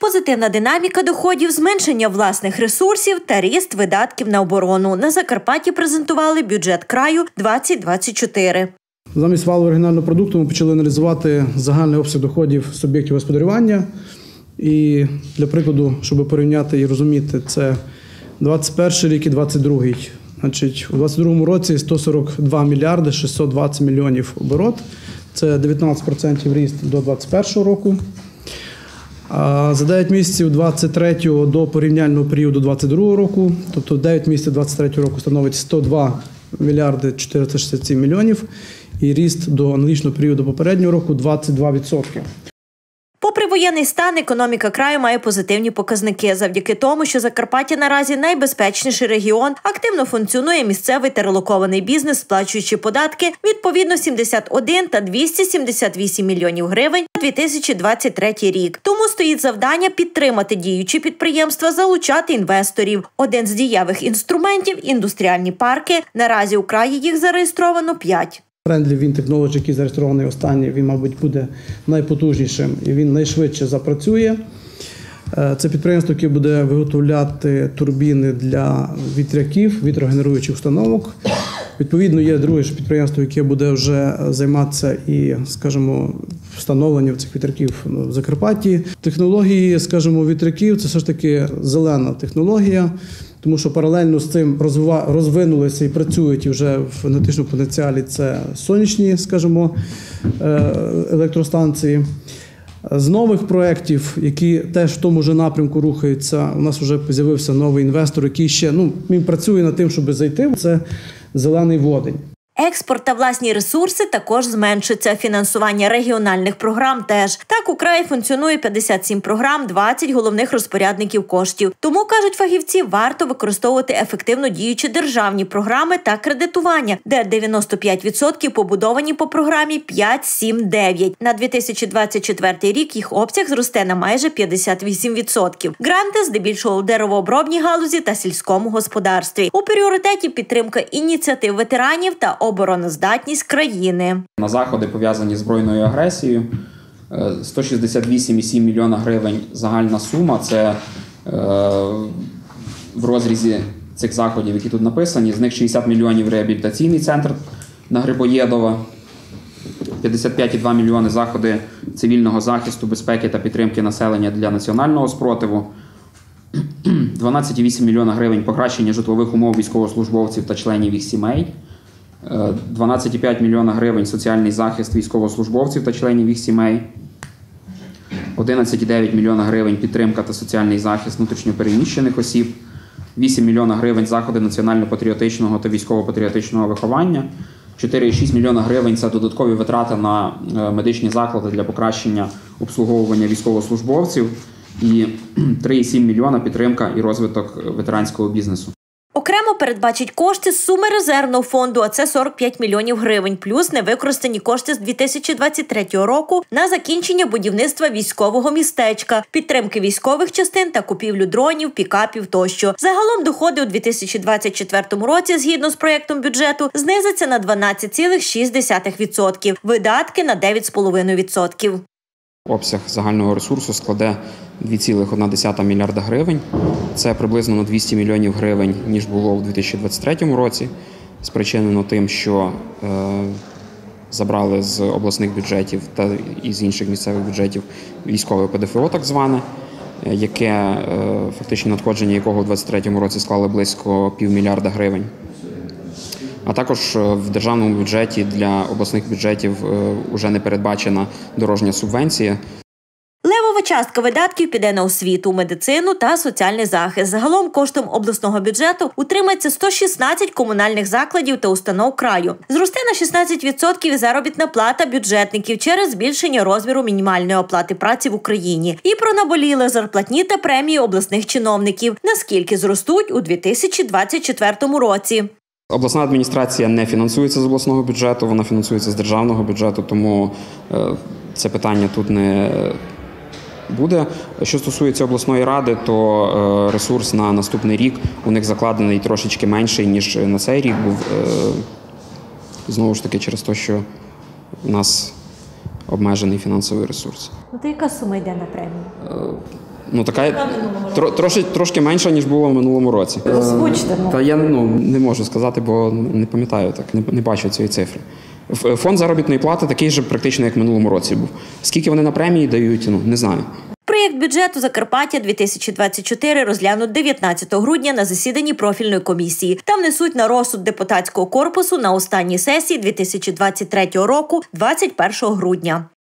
Позитивна динаміка доходів, зменшення власних ресурсів та ріст видатків на оборону. На Закарпатті презентували бюджет краю 2024. Замість валового регіонального продукту ми почали аналізувати загальний обсяг доходів суб'єктів господарювання. І для прикладу, щоб порівняти і розуміти, це 21 рік і 22. Значить, у 22 році 142 мільярди 620 мільйонів оборот. Це 19% ріст до 21 року. А за 9 місяців 23 до порівняльного періоду 22 року, тобто 9 місяців 23 року становить 102 мільярди 467 мільйонів і ріст до аналогічного періоду попереднього року 22%. Попри воєнний стан, економіка краю має позитивні показники. Завдяки тому, що Закарпаття наразі найбезпечніший регіон, активно функціонує місцевий та релокований бізнес, сплачуючи податки відповідно 71 та 278 мільйонів гривень на 2023 рік. Тому стоїть завдання підтримати діючі підприємства, залучати інвесторів. Один з дієвих інструментів – індустріальні парки. Наразі у краї їх зареєстровано 5. Friendly Wind Technology, який зареєстрований останній, він, мабуть, буде найпотужнішим і він найшвидше запрацює. Це підприємство, яке буде виготовляти турбіни для вітряків, вітрогенеруючих установок. Відповідно, є друге ж підприємство, яке буде вже займатися і, скажімо, встановленням цих вітряків в Закарпатті. Технології, скажімо, вітряків – це все ж таки зелена технологія, тому що паралельно з цим розвинулися і працюють і вже в енергетичному потенціалі це сонячні, скажімо, електростанції. З нових проєктів, які теж в тому ж напрямку рухаються, у нас вже з'явився новий інвестор, який ще він працює над тим, щоб зайти. Це «Зелений Водень». Експорт та власні ресурси також зменшуються. Фінансування регіональних програм теж. Так, у краї функціонує 57 програм, 20 головних розпорядників коштів. Тому, кажуть фахівці, варто використовувати ефективно діючі державні програми та кредитування, де 95% побудовані по програмі 5-7-9. На 2024 рік їх обсяг зросте на майже 58%. Гранти здебільшого у деревообробній галузі та сільському господарстві. У пріоритеті підтримка ініціатив ветеранів та обороноздатність країни. На заходи, пов'язані з збройною агресією, 168,7 мільйона гривень загальна сума. Це в розрізі цих заходів, які тут написані. З них 60 мільйонів реабілітаційний центр на Грибоєдова, 55,2 мільйони заходи цивільного захисту, безпеки та підтримки населення для національного спротиву, 12,8 мільйона гривень покращення житлових умов військовослужбовців та членів їх сімей, 12,5 мільйона гривень соціальний захист військовослужбовців та членів їх сімей, 11,9 мільйона гривень підтримка та соціальний захист внутрішньопереміщених осіб, 8 мільйона гривень заходи національно-патріотичного та військово-патріотичного виховання, 4,6 мільйона гривень – це додаткові витрати на медичні заклади для покращення обслуговування військовослужбовців і 3,7 мільйона – підтримка і розвиток ветеранського бізнесу. Окремо передбачить кошти з суми резервного фонду, а це 45 мільйонів гривень, плюс невикористані кошти з 2023 року на закінчення будівництва військового містечка, підтримки військових частин та купівлю дронів, пікапів тощо. Загалом доходи у 2024 році, згідно з проєктом бюджету, знизяться на 12,6%, видатки на 9,5%. Обсяг загального ресурсу складе 2,1 мільярда гривень. Це приблизно на 200 мільйонів гривень, ніж було у 2023 році. Спричинено тим, що забрали з обласних бюджетів та із інших місцевих бюджетів військове ПДФО так зване, яке фактично надходження якого у 2023 році склали близько півмільярда гривень. А також в державному бюджеті для обласних бюджетів вже не передбачена дорожня субвенція. Левова частка видатків піде на освіту, медицину та соціальний захист. Загалом коштом обласного бюджету утримається 116 комунальних закладів та установ краю. Зросте на 16% заробітна плата бюджетників через збільшення розміру мінімальної оплати праці в Україні. І про наболіле зарплатні та премії обласних чиновників, наскільки зростуть у 2024 році. Обласна адміністрація не фінансується з обласного бюджету, вона фінансується з державного бюджету, тому це питання тут не буде. Що стосується обласної ради, то ресурс на наступний рік у них закладений трошечки менший, ніж на цей рік був. Знову ж таки, через те, що у нас обмежений фінансовий ресурс. То яка сума йде на премію? Ну, така трошки менша, ніж було в минулому році. Озвучте. Та я не можу сказати, бо не пам'ятаю так, не бачу цієї цифри. Фонд заробітної плати такий же практично, як в минулому році був. Скільки вони на премії дають, не знаю. Проєкт бюджету Закарпаття 2024 розглянуть 19 грудня на засіданні профільної комісії та внесуть на розсуд депутатського корпусу на останній сесії 2023 року 21 грудня.